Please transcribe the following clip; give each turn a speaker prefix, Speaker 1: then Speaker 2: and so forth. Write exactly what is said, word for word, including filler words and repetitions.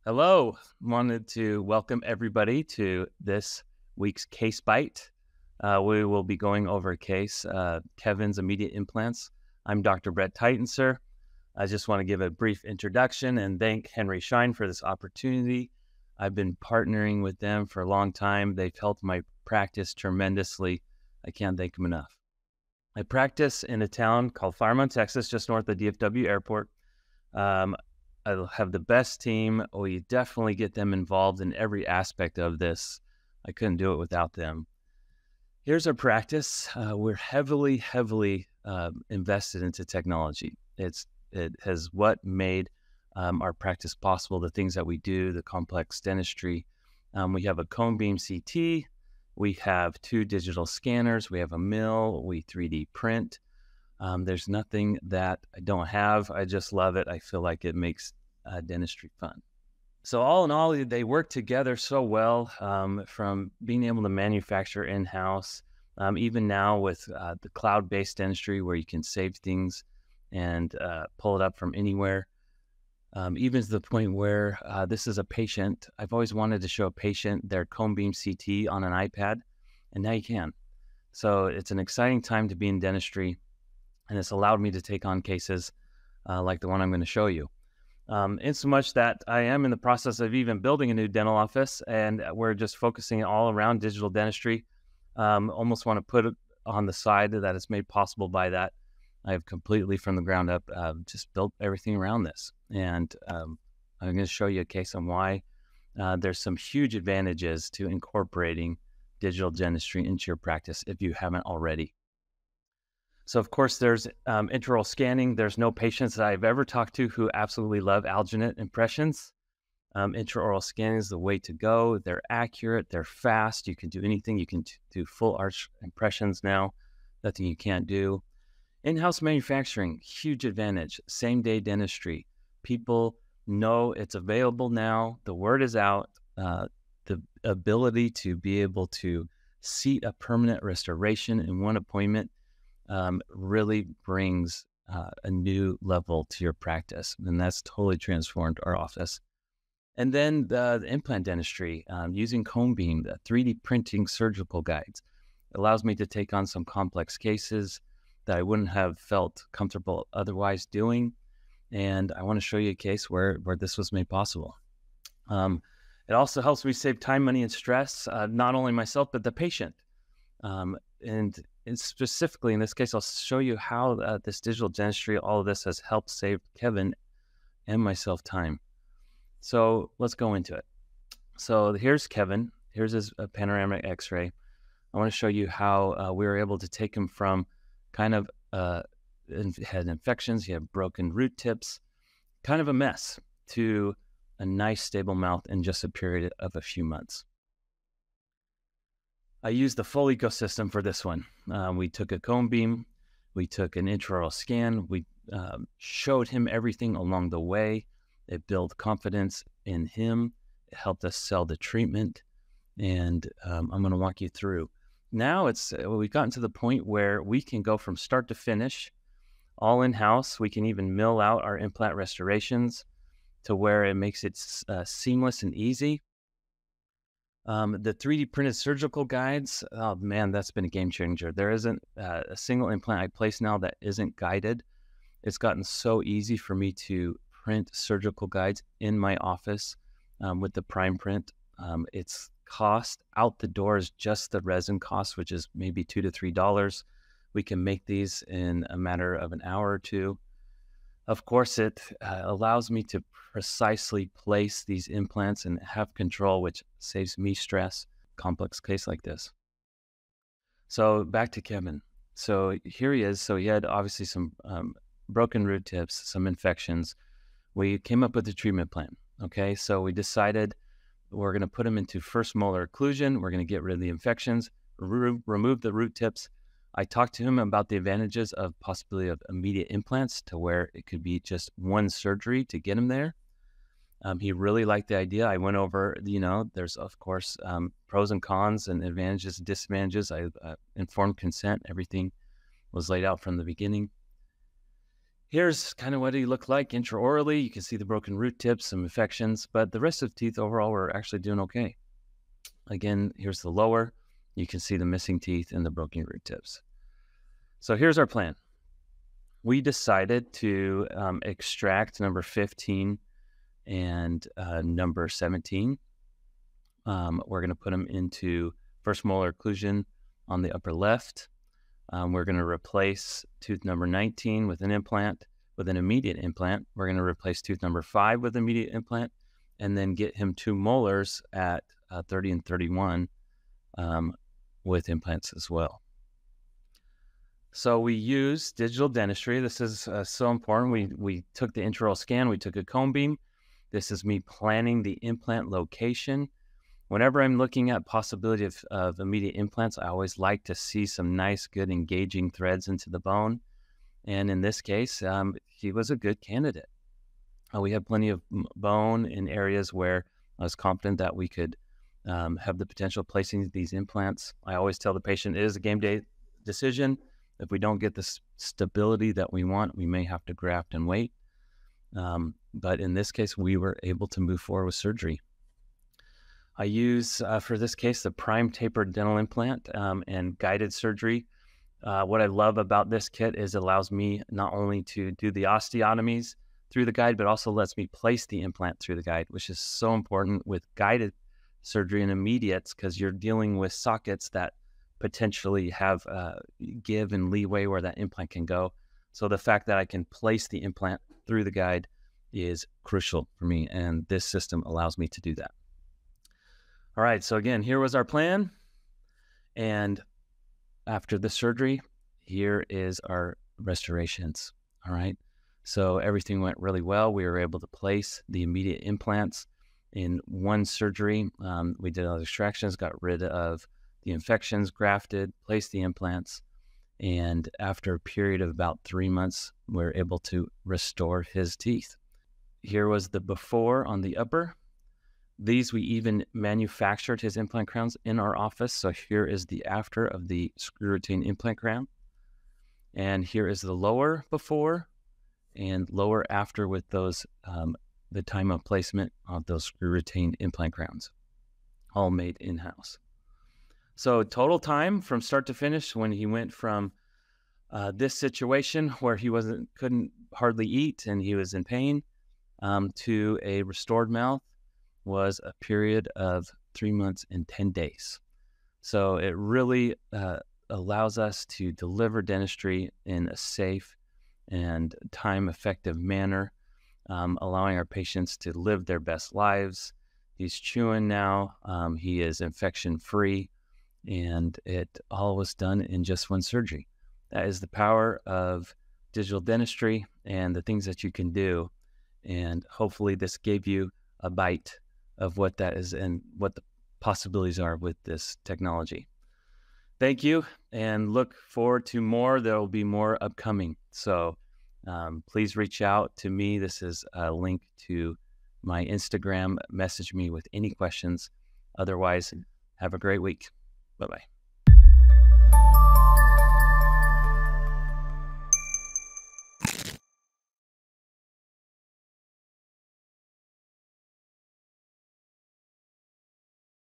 Speaker 1: Hello. Wanted to welcome everybody to this week's Case Bite. Uh, we will be going over a case, uh, Kevin's immediate implants. I'm Doctor Brett Titensir. I just want to give a brief introduction and thank Henry Schein for this opportunity. I've been partnering with them for a long time. They've helped my practice tremendously. I can't thank them enough. I practice in a town called Fireman, Texas, just north of D F W Airport. Um, I have the best team. We definitely get them involved in every aspect of this. I couldn't do it without them. Here's our practice. Uh, we're heavily, heavily uh, invested into technology. It's It has what made um, our practice possible, the things that we do, the complex dentistry. Um, we have a cone beam C T. We have two digital scanners. We have a mill. We three D print. Um, there's nothing that I don't have. I just love it. I feel like it makes uh, dentistry fun. So all in all, they work together so well, um, from being able to manufacture in-house, um, even now with uh, the cloud-based dentistry where you can save things and uh, pull it up from anywhere. Um, even to the point where uh, this is a patient. I've always wanted to show a patient their cone beam C T on an iPad, and now you can. So it's an exciting time to be in dentistry. And it's allowed me to take on cases uh, like the one I'm going to show you. Um, in so much that I am in the process of even building a new dental office, and we're just focusing all around digital dentistry. Um, almost want to put it on the side that it's made possible by that. I have completely from the ground up uh, just built everything around this. And um, I'm going to show you a case on why uh, there's some huge advantages to incorporating digital dentistry into your practice if you haven't already. So, of course, there's um, intraoral scanning. There's no patients that I've ever talked to who absolutely love alginate impressions. Um, intraoral scanning is the way to go. They're accurate. They're fast. You can do anything. You can t- do full arch impressions now. Nothing you can't do. In-house manufacturing, huge advantage. Same-day dentistry. People know it's available now. The word is out. Uh, the ability to be able to seat a permanent restoration in one appointment Um, really brings uh, a new level to your practice. And that's totally transformed our office. And then the, the implant dentistry, um, using cone beam, the three D printing surgical guides, allows me to take on some complex cases that I wouldn't have felt comfortable otherwise doing. And I want to show you a case where, where this was made possible. Um, it also helps me save time, money, and stress, uh, not only myself, but the patient. Um, and, and specifically in this case, I'll show you how uh, this digital dentistry, all of this has helped save Kevin and myself time. So let's go into it. So here's Kevin. Here's his uh, panoramic x-ray. I want to show you how uh, we were able to take him from kind of uh, had infections, he had broken root tips, kind of a mess, to a nice stable mouth in just a period of a few months. I used the full ecosystem for this one. Um, we took a cone beam, we took an intraoral scan, we um, showed him everything along the way. It built confidence in him. It helped us sell the treatment, and um, I'm going to walk you through. Now it's we've gotten to the point where we can go from start to finish, all in-house. We can even mill out our implant restorations to where it makes it uh, seamless and easy. Um, the three D printed surgical guides, oh man, that's been a game changer. There isn't uh, a single implant I place now that isn't guided. It's gotten so easy for me to print surgical guides in my office um, with the Prime Print. Um, it's cost out the door is just the resin cost, which is maybe two to three dollars. We can make these in a matter of an hour or two. Of course, it uh, allows me to precisely place these implants and have control, which saves me stress, complex case like this. So back to Kevin. So here he is. So he had obviously some um, broken root tips, some infections. We came up with a treatment plan. Okay, so we decided we're going to put him into first molar occlusion. We're going to get rid of the infections, re- remove the root tips. I talked to him about the advantages of possibility of immediate implants to where it could be just one surgery to get him there. Um, he really liked the idea. I went over, you know, there's of course um, pros and cons and advantages and disadvantages. I uh, informed consent. Everything was laid out from the beginning. Here's kind of what he looked like intraorally. You can see the broken root tips, some infections, but the rest of the teeth overall were actually doing okay. Again, here's the lower. You can see the missing teeth and the broken root tips. So here's our plan. We decided to um, extract number fifteen and uh, number seventeen. Um, we're going to put them into first molar occlusion on the upper left. Um, we're going to replace tooth number nineteen with an implant, with an immediate implant. We're going to replace tooth number five with immediate implant, and then get him two molars at uh, thirty and thirty-one um, with implants as well. So we use digital dentistry. This is uh, so important. We, we took the intraoral scan. We took a cone beam. This is me planning the implant location. Whenever I'm looking at possibility of, of immediate implants, I always like to see some nice, good, engaging threads into the bone. And in this case, um, he was a good candidate. Uh, we had plenty of bone in areas where I was confident that we could um, have the potential of placing these implants. I always tell the patient it is a game day decision. If we don't get the stability that we want, we may have to graft and wait. Um, but in this case, we were able to move forward with surgery. I use, uh, for this case, the PrimeTaper dental implant um, and guided surgery. Uh, what I love about this kit is it allows me not only to do the osteotomies through the guide, but also lets me place the implant through the guide, which is so important with guided surgery and immediates because you're dealing with sockets that potentially have uh, give and leeway where that implant can go. So the fact that I can place the implant through the guide is crucial for me, and this system allows me to do that. All right, so again, here was our plan. And after the surgery, here is our restorations. All right, so everything went really well. We were able to place the immediate implants in one surgery. Um, we did all the extractions, got rid of the infections, grafted, placed the implants, and after a period of about three months, we were able to restore his teeth. Here was the before on the upper. These, we even manufactured his implant crowns in our office. So here is the after of the screw retain implant crown. And here is the lower before and lower after with those, um, the time of placement of those screw retained implant crowns, all made in-house. So total time from start to finish when he went from uh, this situation where he wasn't couldn't hardly eat and he was in pain um, to a restored mouth was a period of three months and ten days. So it really uh, allows us to deliver dentistry in a safe and time-effective manner, um, allowing our patients to live their best lives. He's chewing now. Um, he is infection-free. And it all was done in just one surgery. That is the power of digital dentistry and the things that you can do. And hopefully this gave you a bite of what that is and what the possibilities are with this technology. Thank you, and look forward to more. There will be more upcoming. So um, please reach out to me. This is a link to my Instagram. Message me with any questions. Otherwise, have a great week. Bye-bye.